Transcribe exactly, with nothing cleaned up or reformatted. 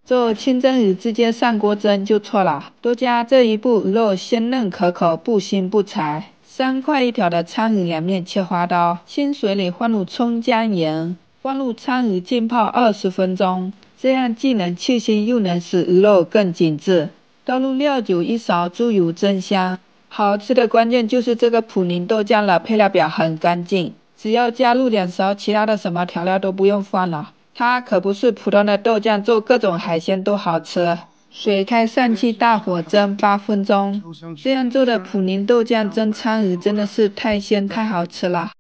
做清蒸鱼直接上锅蒸就错了，多加这一步，鱼肉鲜嫩可口，不腥不柴。三块一条的鲳鱼两面切花刀，清水里放入葱姜盐，放入鲳鱼浸泡二十分钟，这样既能去腥又能使鱼肉更紧致。倒入料酒一勺，猪油增香。好吃的关键就是这个普宁豆酱了，配料表很干净，只要加入两勺，其他的什么调料都不用放了。它可不是普通的豆酱，做各种海鲜都好吃。水开上气，大火蒸八分钟。这样做的普宁豆酱蒸鲳鱼真的是太鲜太好吃了。